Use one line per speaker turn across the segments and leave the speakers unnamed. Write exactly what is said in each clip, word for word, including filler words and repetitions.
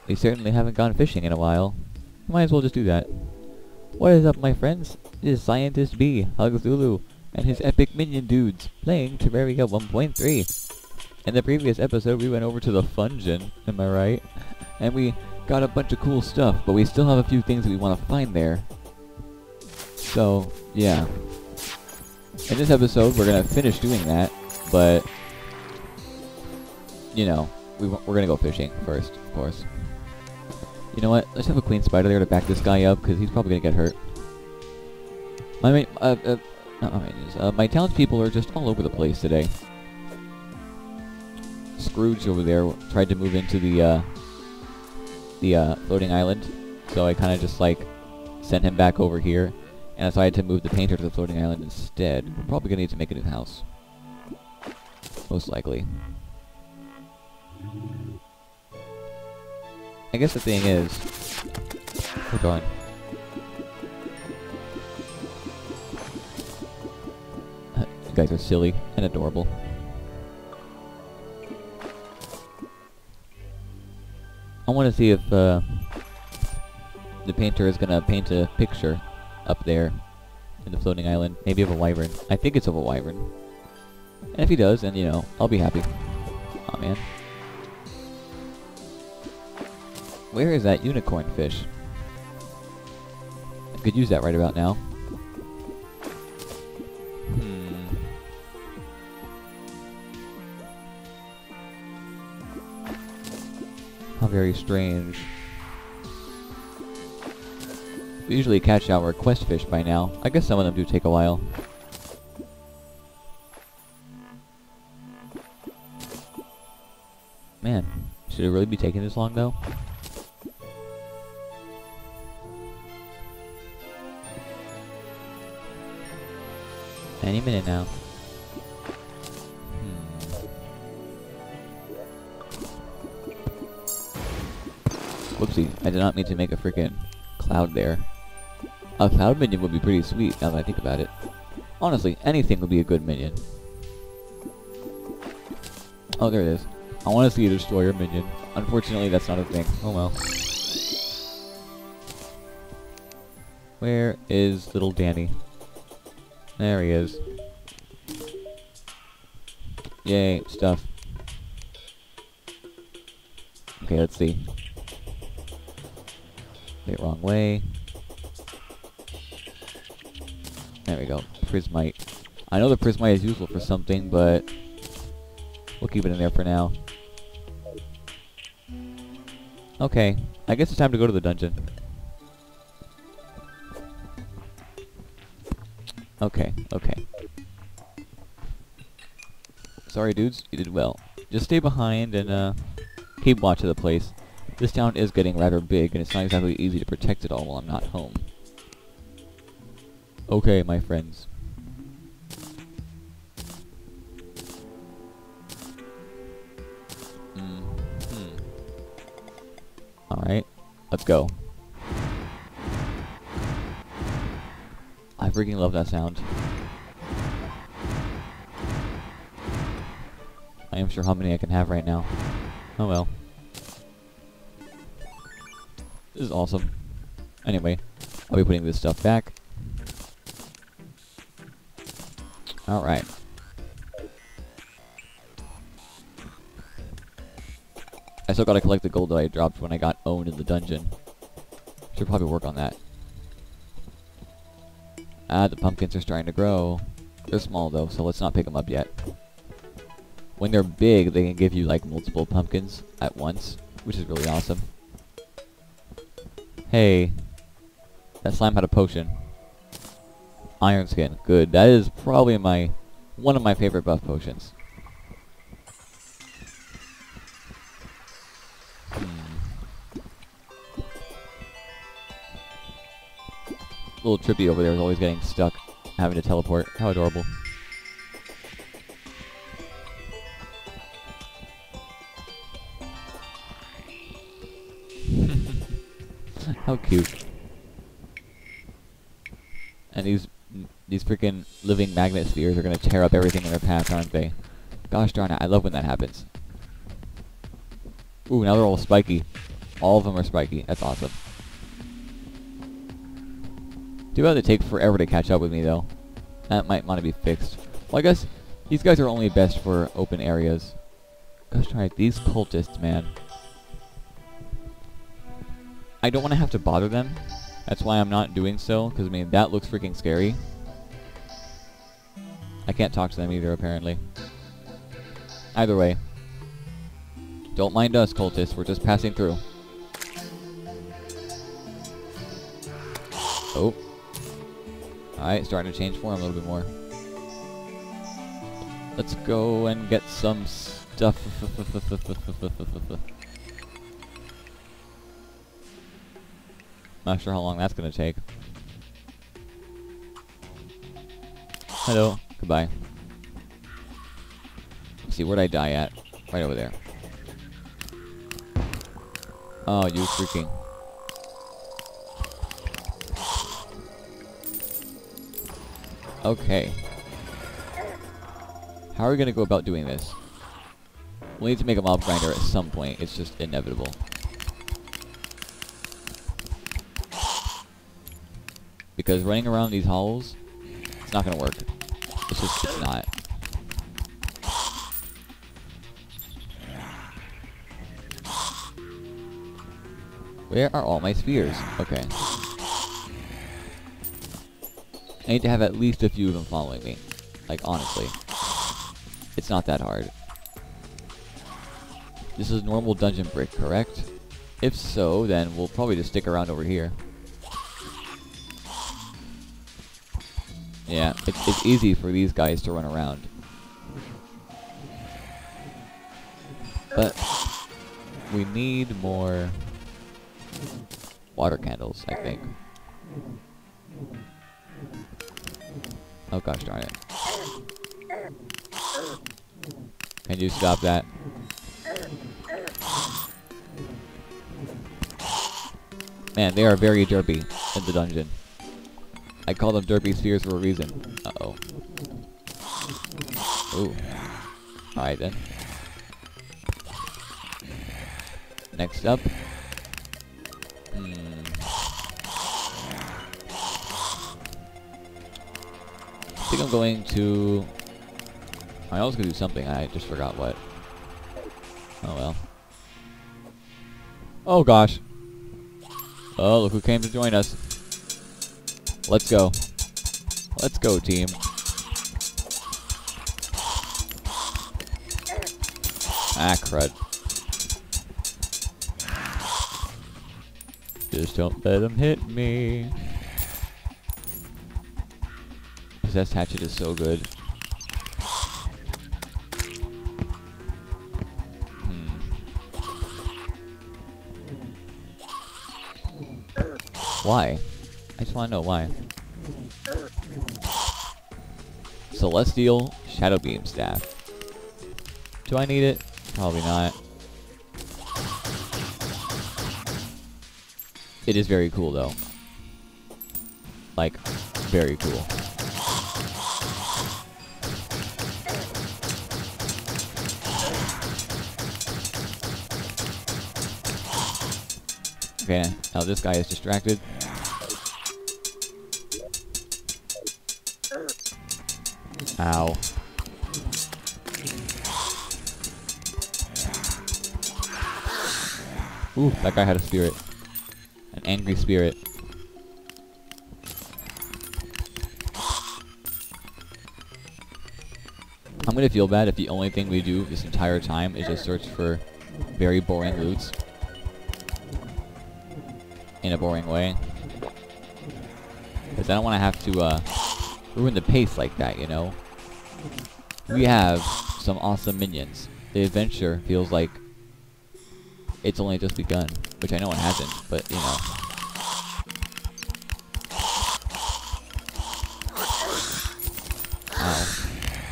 We certainly haven't gone fishing in a while. Might as well just do that. What is up, my friends? It is Scientist B, Hugthulhu, and his epic minion dudes, playing Terraria one point three. In the previous episode, we went over to the Fungeon, am I right? And we got a bunch of cool stuff, but we still have a few things that we want to find there. So, yeah. In this episode, we're going to finish doing that, but, you know, we, we're going to go fishing first, of course. You know what? Let's have a queen spider there to back this guy up, because he's probably going to get hurt. My main, uh, uh, not my main, uh, my townspeople are just all over the place today. Scrooge over there tried to move into the, uh, the, uh, floating island, so I kind of just, like, sent him back over here, and so I had to move the painter to the floating island instead. We're probably going to need to make a new house. Most likely. I guess the thing is... Oh darn. You guys are silly and adorable. I want to see if uh, the painter is going to paint a picture up there in the floating island. Maybe of a wyvern. I think it's of a wyvern. And if he does, then, you know, I'll be happy. Aw, man. Where is that unicorn fish? I could use that right about now. Hmm. How very strange. We usually catch our quest fish by now. I guess some of them do take a while. Man, should it really be taking this long though? Any minute now. Hmm. Whoopsie, I did not mean to make a freaking cloud there. A cloud minion would be pretty sweet now that I think about it. Honestly, anything would be a good minion. Oh, there it is. I want to see a destroyer minion. Unfortunately, that's not a thing. Oh well. Where is little Danny? There he is. Yay, stuff. Okay, let's see. Wait, wrong way. There we go. Prismite. I know the Prismite is useful for something, but we'll keep it in there for now. Okay, I guess it's time to go to the dungeon. Okay, okay. Sorry dudes, you did well. Just stay behind and uh, keep watch of the place. This town is getting rather big and it's not exactly easy to protect it all while I'm not home. Okay, my friends. Mm-hmm. Alright, let's go. I freaking love that sound. I am sure how many I can have right now. Oh well. This is awesome. Anyway, I'll be putting this stuff back. Alright. I still gotta collect the gold that I dropped when I got owned in the dungeon. Should probably work on that. Ah, the pumpkins are starting to grow. They're small though, so let's not pick them up yet. When they're big, they can give you like multiple pumpkins at once, which is really awesome. Hey, that slime had a potion. Iron skin, good. That is probably my one of my favorite buff potions. Little Trippy over there is always getting stuck, having to teleport. How adorable. How cute. And these these freaking living magnet spheres are going to tear up everything in their path, aren't they? Gosh darn it, I love when that happens. Ooh, now they're all spiky. All of them are spiky. That's awesome. Too bad they take forever to catch up with me, though. That might want to be fixed. Well, I guess these guys are only best for open areas. Gosh darn it, these cultists, man. I don't want to have to bother them. That's why I'm not doing so, because, I mean, that looks freaking scary. I can't talk to them either, apparently. Either way. Don't mind us, cultists. We're just passing through. Oh. Alright, starting to change form a little bit more. Let's go and get some stuff. Not sure how long that's gonna take. Hello. Goodbye. Let's see, where'd I die at? Right over there. Oh, you freaking. Okay. How are we gonna go about doing this? We'll need to make a mob grinder at some point. It's just inevitable. Because running around these halls, it's not gonna work. It's just, it's not. Where are all my spheres? Okay. I need to have at least a few of them following me. Like, honestly. It's not that hard. This is normal dungeon brick, correct? If so, then we'll probably just stick around over here. Yeah, it's, it's easy for these guys to run around. But we need more water candles, I think. Oh gosh darn it. Can you stop that? Man, they are very derpy in the dungeon. I call them derpy spheres for a reason. Uh-oh. Ooh. Alright then. Next up. Hmm. I think I'm going to... I was going to do something, I just forgot what. Oh well. Oh gosh. Oh, look who came to join us. Let's go. Let's go, team. Ah, crud. Just don't let them hit me. Possessed hatchet is so good. Hmm. Why? I just want to know why. Celestial Shadow Beam Staff. Do I need it? Probably not. It is very cool though. Like, very cool. Okay, now this guy is distracted. Ow. Ooh, that guy had a spirit. An angry spirit. I'm gonna feel bad if the only thing we do this entire time is just search for very boring loots. In a boring way. Because I don't want to have to uh, ruin the pace like that, you know? We have some awesome minions. The adventure feels like it's only just begun. Which I know it hasn't, but, you know. Ow.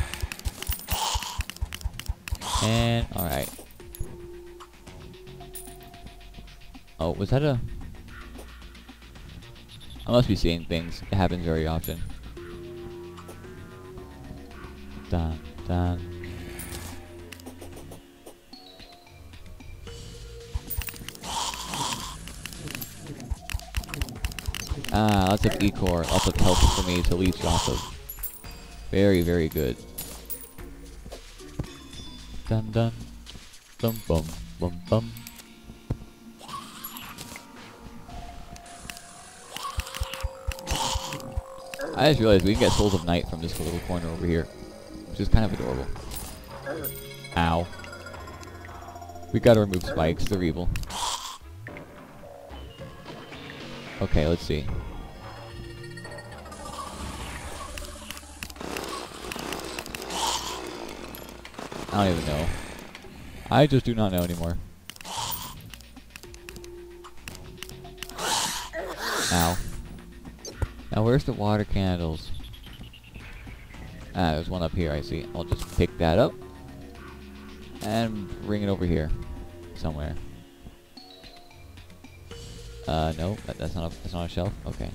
And, alright. Oh, was that a... I must be seeing things. It happens very often. Dun, dun. Ah, lots of E-core, lots of health for me to leech off of. Very, very good. Dun dun. Bum bum bum bum. I just realized we can get Souls of Night from this little corner over here, which is kind of adorable. Ow. We gotta remove spikes, they're evil. Okay, let's see. I don't even know. I just do not know anymore. Ow. Now where's the water candles? Ah, there's one up here, I see. I'll just pick that up. And bring it over here. Somewhere. Uh, no, that, that's not a, that's not a shelf? Okay.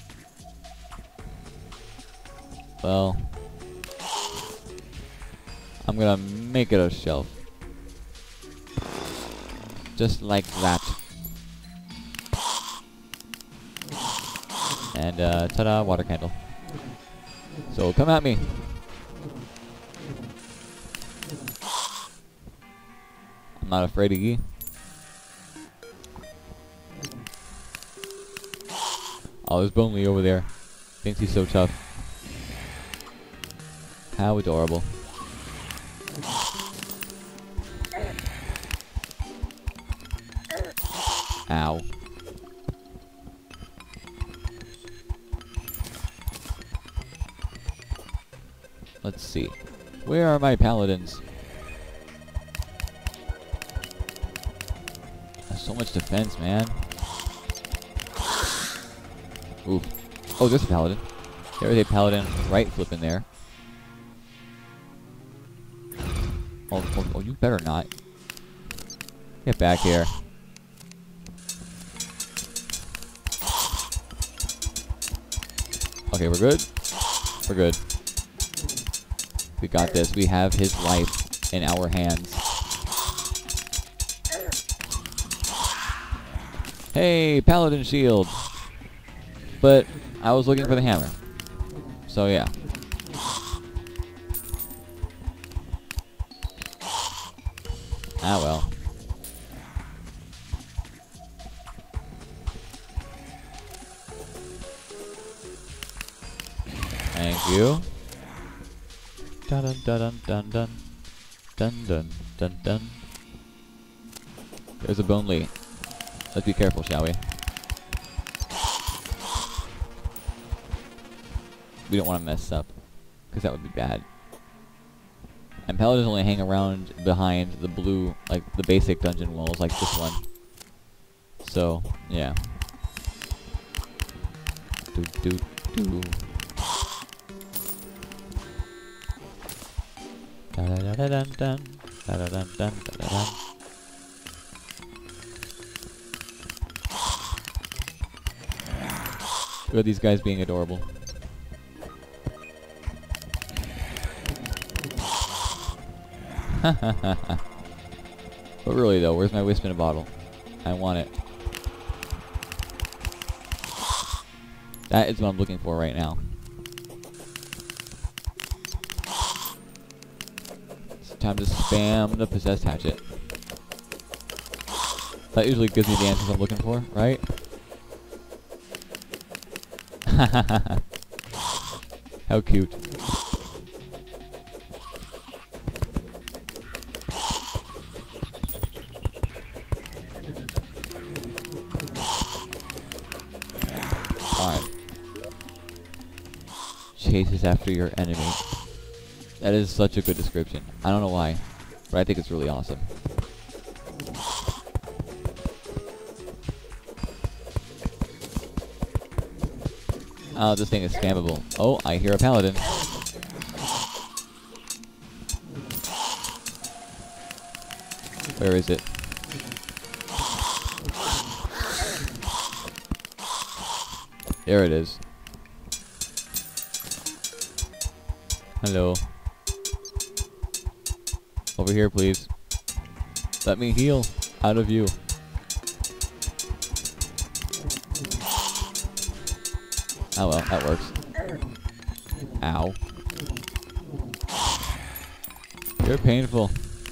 Well... I'm gonna make it a shelf. Just like that. And, uh, ta-da, water candle. So, come at me! I'm not afraid of ye. Oh, there's Bonely over there. Thinks he's so tough. How adorable. Ow. Let's see. Where are my paladins? There's so much defense, man. Oof. Oh, there's a paladin. There is a paladin right flipping there. Oh, oh, oh, you better not. Get back here. Okay, we're good. We're good. We got this. We have his life in our hands. Hey, paladin shield. But I was looking for the hammer. So yeah. Ah well. Thank you. Dun dun dun dun dun dun dun dun dun. There's a Bonely. Let's be careful, shall we? We don't want to mess up, because that would be bad. And paladins only hang around behind the blue, like the basic dungeon walls, like this one. So, yeah. Do do do. Da da da da dun dun. Da da dun dun da da dun. Look at these guys being adorable. But really though, where's my wisp in a bottle? I want it. That is what I'm looking for right now. It's time to spam the possessed hatchet. That usually gives me the answers I'm looking for, right? How cute. Alright. Chases after your enemy. That is such a good description. I don't know why, but I think it's really awesome. Oh, this thing is spammable. Oh, I hear a paladin. Where is it? There it is. Hello. Over here, please. Let me heal out of you. Oh well, that works. Ow. You're painful.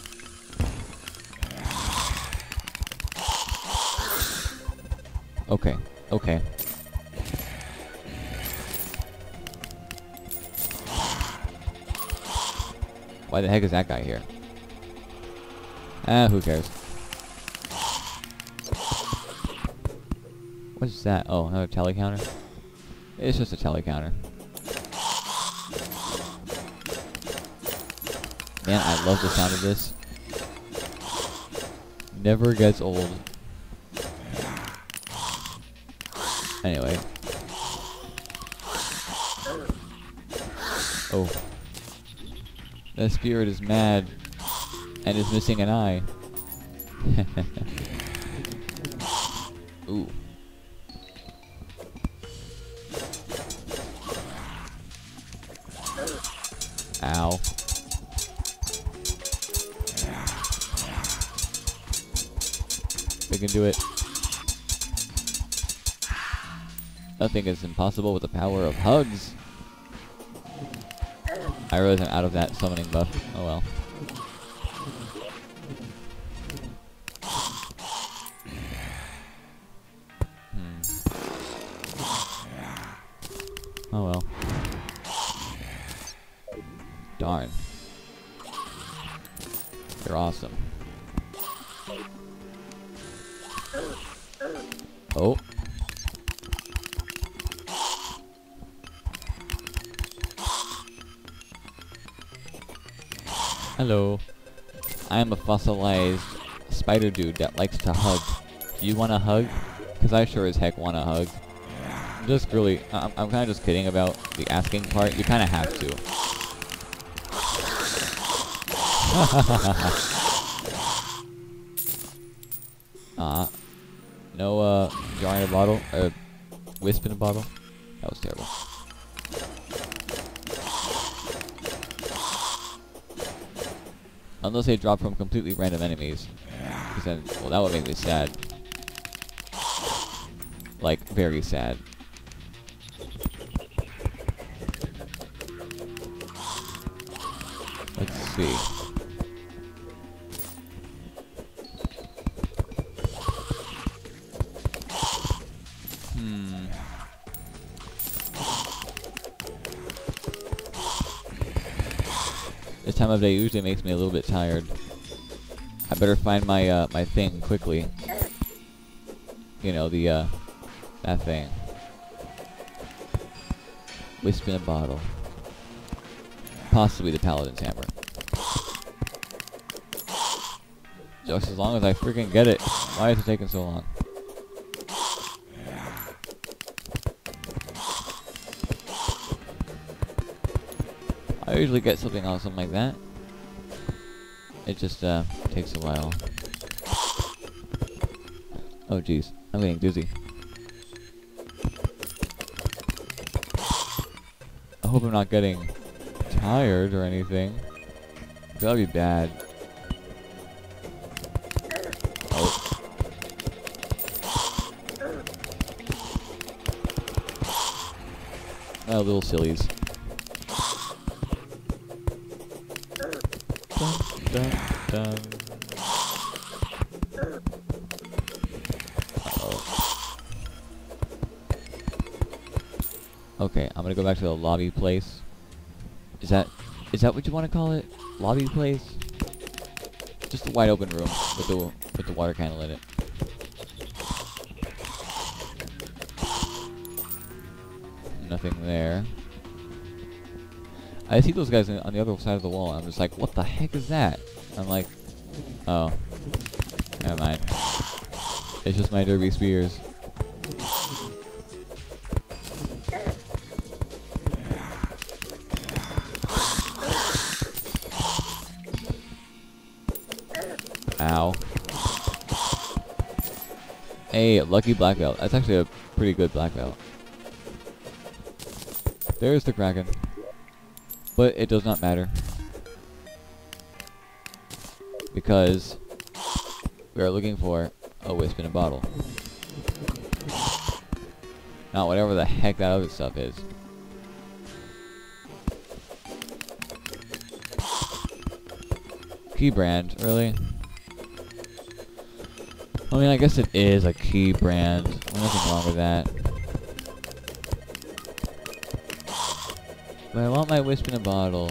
Okay, okay. Why the heck is that guy here? Ah, who cares? What is that? Oh, another tally counter? It's just a tally counter. Man, I love the sound of this. Never gets old. Anyway. Oh. The spirit is mad and is missing an eye. Ooh. Ow. We can do it. Nothing is impossible with the power of hugs. I realize I'm out of that summoning buff. Oh well. Hmm. Oh well. Darn. They're awesome. Oh. Hello. I am a fossilized spider dude that likes to hug. Do you want a hug? Because I sure as heck want a hug. I'm just really, I'm, I'm kind of just kidding about the asking part. You kind of have to. Ah. No, uh, jar in a bottle? Uh, wisp in a bottle? That was terrible. Unless they drop from completely random enemies. Because then, well, that would make me sad. Like, very sad. Let's see. Hmm. This time of day usually makes me a little bit tired. I better find my uh, my thing quickly. You know, the uh, that thing. Wisp in a bottle. Possibly the Paladin's hammer. Just as long as I freaking get it. Why is it taking so long? I usually get something awesome like that. It just uh, takes a while. Oh jeez, I'm getting dizzy. I hope I'm not getting tired or anything. That'd be bad. Oh. Oh, little sillies. Dun, dun. Uh-oh. Okay, I'm gonna go back to the lobby place. Is that is that what you want to call it? Lobby place? Just a wide open room with the with the water candle in it. Nothing there. I see those guys on the other side of the wall, and I'm just like, what the heck is that? I'm like, oh, never mind. It's just my derby spears. Ow. Hey, lucky black belt. That's actually a pretty good black belt. There's the Kraken. But it does not matter. Because we are looking for a wisp in a bottle. Not whatever the heck that other stuff is. Key brand, really? I mean, I guess it is a key brand. There's nothing wrong with that. But I want my wisp in a bottle.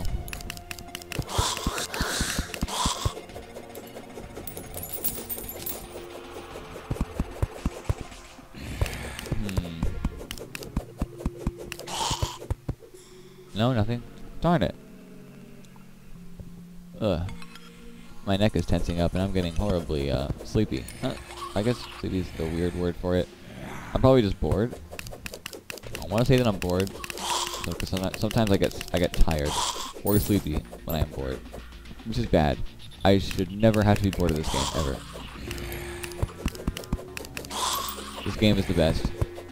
Hmm. No, nothing. Darn it. Ugh. My neck is tensing up and I'm getting horribly uh, sleepy. Huh? I guess sleepy is the weird word for it. I'm probably just bored. I want to say that I'm bored, because sometimes, sometimes I get I get tired or sleepy when I am bored, which is bad. I should never have to be bored of this game ever. This game is the best.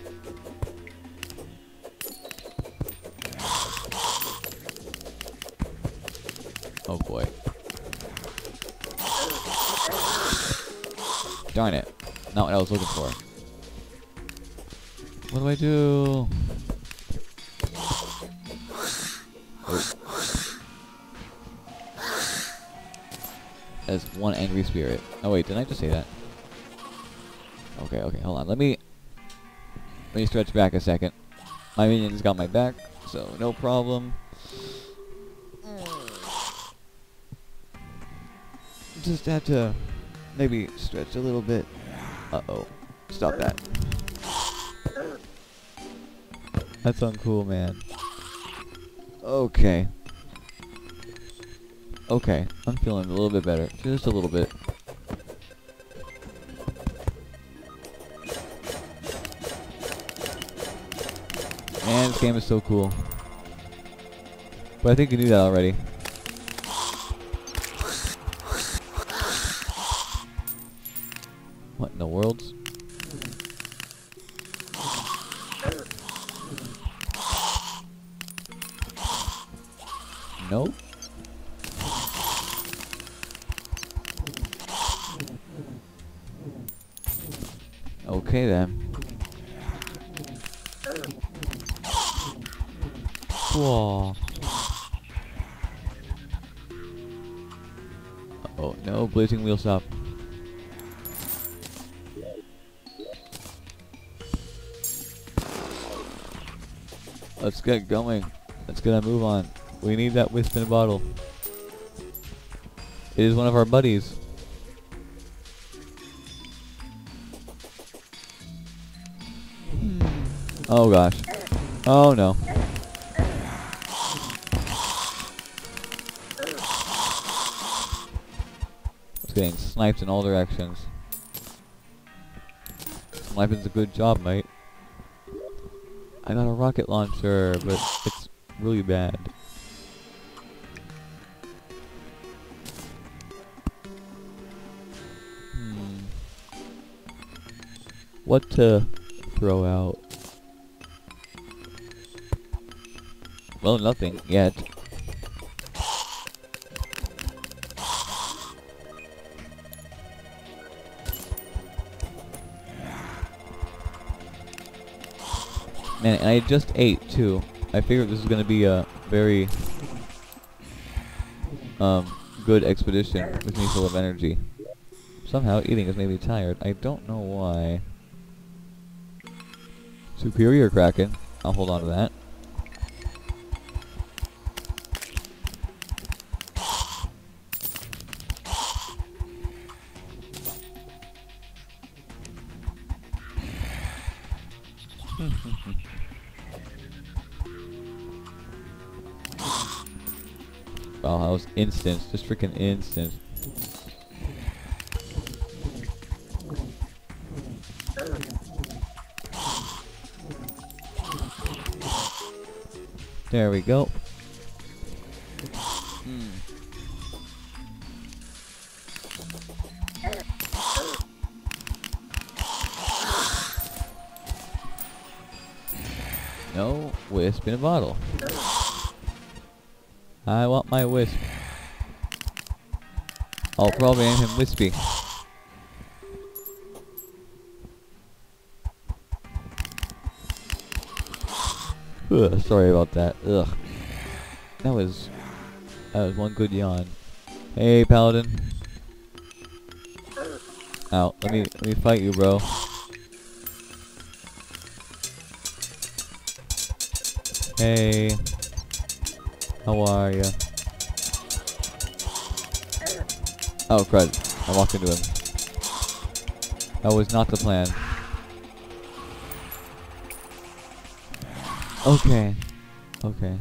Oh boy. Darn it. Not what I was looking for. What do I do? Oh. That's one angry spirit. Oh wait, didn't I just say that? Okay, okay, hold on. Let me... Let me stretch back a second. My minions got my back, so no problem. Just have to... maybe stretch a little bit. Uh-oh. Stop that. That's uncool, man. Okay. Okay. I'm feeling a little bit better. Just a little bit. Man, this game is so cool. But I think you knew that already. What in the world? No? Okay then. Whoa. Oh no, blazing wheel stop. Let's get going. Let's get a move on. We need that wisp in a bottle. It is one of our buddies. Oh gosh. Oh no. It's getting sniped in all directions. Sniping's a good job, mate. I got a rocket launcher, but it's really bad. Hmm. What to throw out? Well, nothing yet. Man, and I just ate too. I figured this was gonna be a very um good expedition with me full of energy. Somehow eating has made me tired. I don't know why. Superior Kraken. I'll hold on to that. Wow, that was instant. Just freaking instant. There we go. Hmm. No wisp in a bottle. I want my wisp. I'll probably name him Wispy. Ugh, sorry about that. Ugh. That was that was one good yawn. Hey, Paladin. Ow, let me let me fight you, bro. Hey. How are ya? Oh, crud. I walked into him. That was not the plan. Okay. Okay.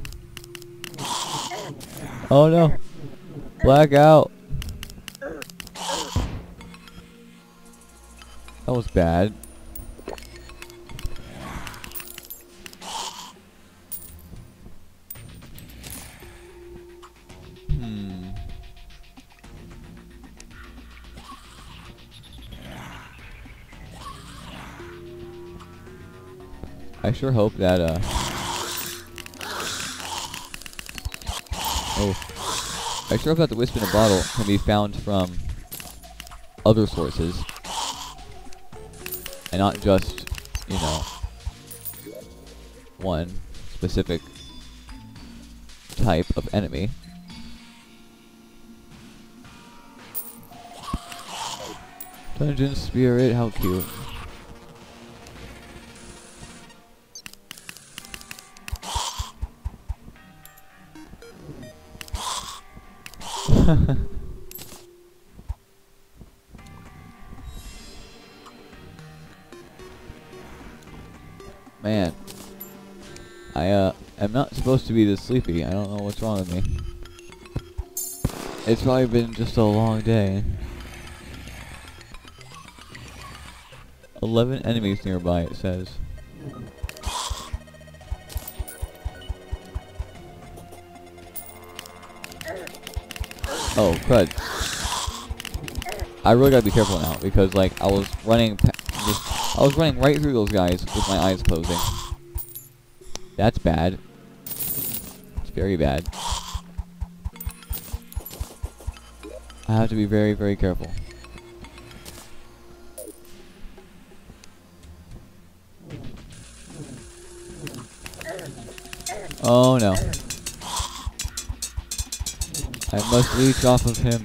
Oh no. Blackout. That was bad. Hmm. I sure hope that, uh... Oh. I sure hope that the wisp in a bottle can be found from other sources. And not just, you know, one specific type of enemy. Dungeon Spirit, how cute. Man, I uh am not supposed to be this sleepy. I don't know what's wrong with me. It's probably been just a long day. Eleven enemies nearby, it says. Oh, crud. I really gotta be careful now, because, like, I was running pa just, I was running right through those guys with my eyes closing. That's bad. It's very bad. I have to be very, very careful. Oh no. I must leech off of him.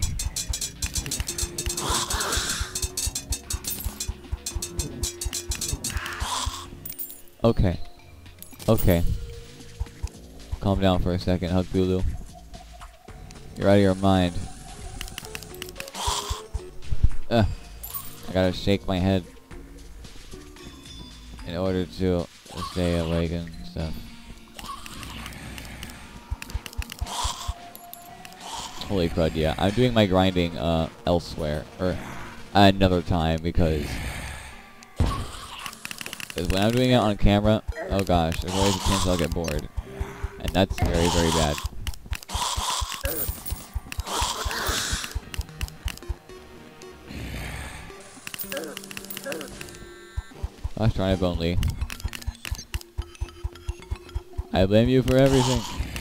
Okay. Okay. Calm down for a second, Hugthulhu. You're out of your mind. Ugh. I gotta shake my head in order to stay awake and stuff. Holy crud, yeah. I'm doing my grinding uh, elsewhere, or another time, because, because when I'm doing it on camera, oh gosh, there's always a chance I'll get bored. And that's very, very bad. Gosh darn it, Bonely. I blame you for everything.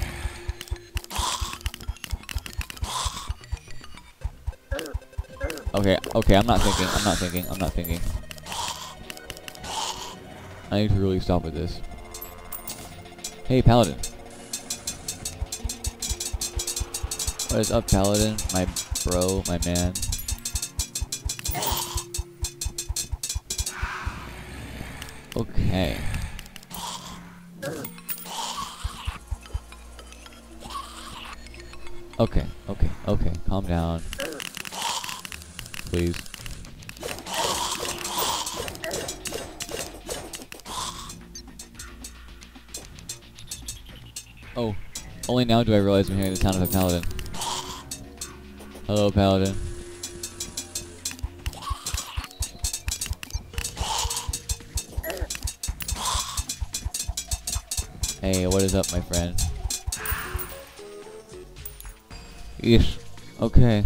Okay, okay, I'm not thinking, I'm not thinking, I'm not thinking. I need to really stop with this. Hey, Paladin. What is up, Paladin? My bro, my man. Okay. Okay, okay, okay, calm down. Please. Oh, only now do I realize I'm hearing the sound of a paladin. Hello, paladin. Hey, what is up, my friend? Yeesh. Okay.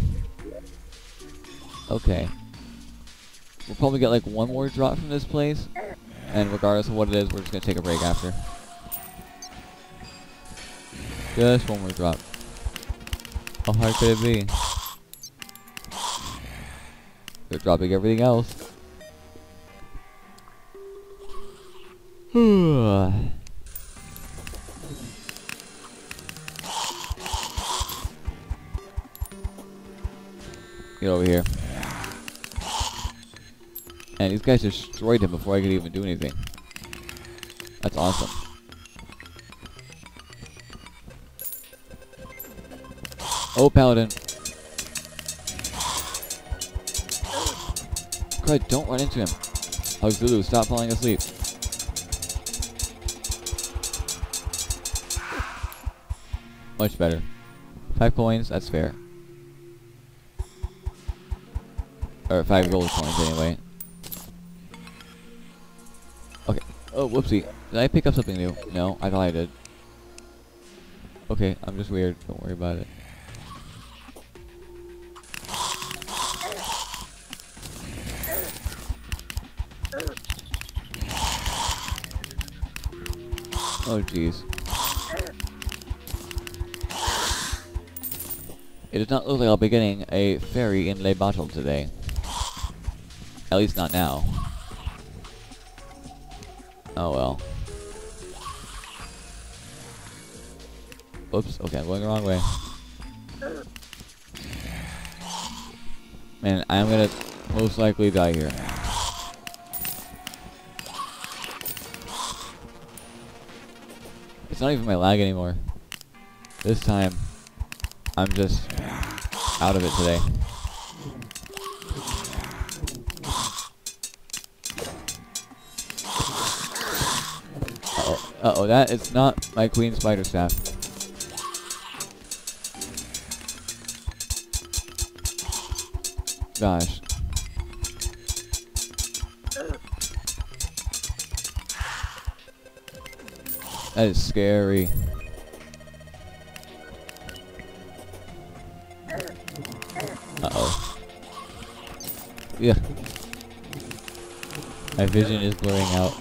Okay. We'll probably get like one more drop from this place, and regardless of what it is, we're just gonna take a break after. Just one more drop. How hard could it be? They're dropping everything else. Get over here. And these guys destroyed him before I could even do anything. That's awesome. Oh, Paladin. Crud, don't run into him. Hugthulhu, stop falling asleep. Much better. Five coins, that's fair. Or five gold coins anyway. Okay. Oh, whoopsie. Did I pick up something new? No, I thought I did. Okay, I'm just weird. Don't worry about it. Oh, jeez. It does not look like I'll be getting a fairy inlay bottle today. At least not now. Oh well. Oops, okay, I'm going the wrong way. Man, I'm gonna most likely die here. It's not even my lag anymore. This time, I'm just out of it today. Uh-oh, uh-oh, that is not my queen spider staff. Gosh. That is scary. Uh-oh. Yeah. My vision is blurring out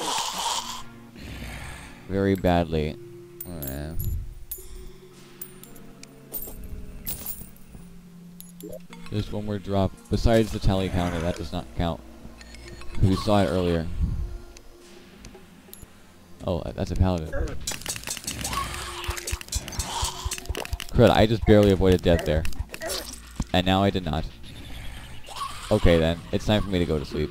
very badly. Oh, man. Just one more drop. Besides the tally counter, that does not count. We saw it earlier. Oh, that's a paladin. Crud, I just barely avoided death there. And now I did not. Okay then, it's time for me to go to sleep.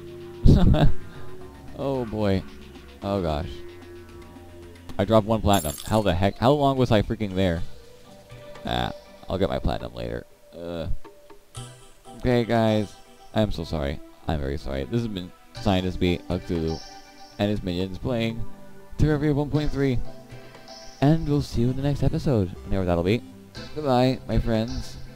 Oh boy. Oh gosh. I dropped one platinum. How the heck? How long was I freaking there? Ah, I'll get my platinum later. Uh. Okay guys, I'm so sorry. I'm very sorry. This has been Scientist B, Hugthulhu, and his minions playing Terraria one point three. And we'll see you in the next episode, whenever that'll be. Goodbye, my friends.